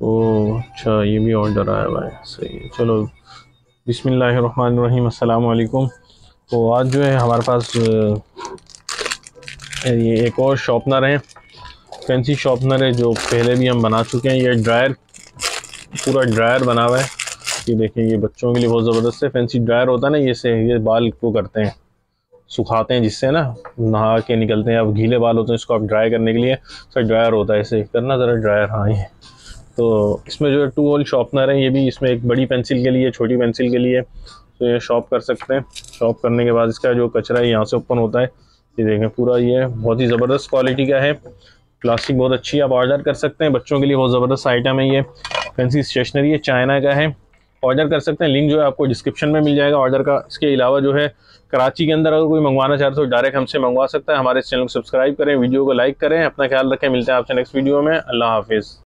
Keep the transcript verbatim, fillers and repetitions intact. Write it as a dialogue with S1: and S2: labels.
S1: ओ अच्छा, ये भी ऑर्डर आया हुआ है, सही है। चलो, बिस्मिल्लाहिर्रहमानिर्रहीम, अस्सलाम वालेकुम। तो आज जो है हमारे पास अ, ये एक और शॉर्पनर है, फैंसी शॉर्पनर है, जो पहले भी हम बना चुके हैं। ये ड्रायर, पूरा ड्रायर बना हुआ है। ये देखें, ये बच्चों के लिए बहुत ज़बरदस्त है। फैंसी ड्रायर होता है ना, ये से ये बाल को करते हैं, सुखाते हैं, जिससे ना नहा के निकलते हैं। अब गीले बाल होते हैं, इसको आप ड्राई करने के लिए सर ड्रायर होता है। ऐसे करना ज़रा ड्रायर, हाँ ये। तो इसमें जो है टू होल शॉर्पनर है, ये भी इसमें एक बड़ी पेंसिल के लिए, छोटी पेंसिल के लिए। तो ये शॉर्प कर सकते हैं। शॉर्प करने के बाद इसका जो कचरा है यहाँ से ओपन होता है। ये देखें, पूरा ये बहुत ही ज़बरदस्त क्वालिटी का है। प्लास्टिक बहुत अच्छी है, आप ऑर्डर कर सकते हैं। बच्चों के लिए बहुत ज़बरदस्त आइटम है ये। फैंसी स्टेशनरी है, चाइना का है। ऑर्डर कर सकते हैं, लिंक जो है आपको डिस्क्रिप्शन में मिल जाएगा ऑर्डर का। इसके अलावा जो है कराची के अंदर अगर कोई मंगवाना चाहते तो डायरेक्ट हमसे मंगवा सकता है। हमारे चैनल को सब्सक्राइब करें, वीडियो को लाइक करें। अपना ख्याल रखें, मिलते हैं आपसे नेक्स्ट वीडियो में। अल्लाह हाफिज़।